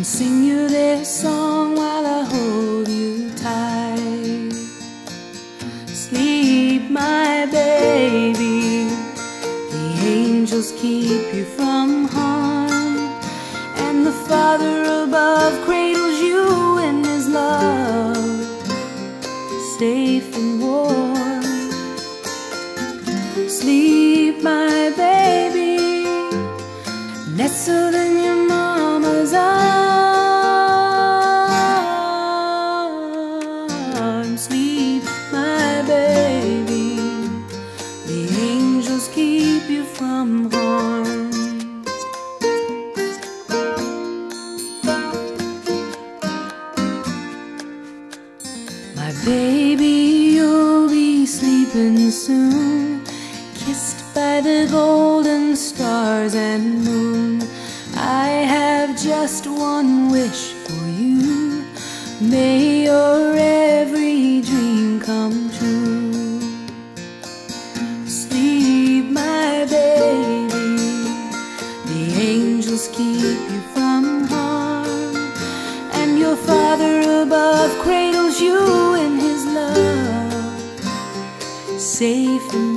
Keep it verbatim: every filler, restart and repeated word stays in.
sing you this song while I hold you tight. Sleep, my baby, the angels keep you from harm, and the Father above cradles you in His love, safe and warm. Sleep, my baby, nestled in your mama's arms. Sleep, my baby, the angels keep you from harm. My baby, you'll be sleeping soon, kissed by the golden stars and moon. I have just one wish for you, may your every dream come true. Sleep, my baby, the angels keep you from harm, and your Father above cradles you in His love, safe and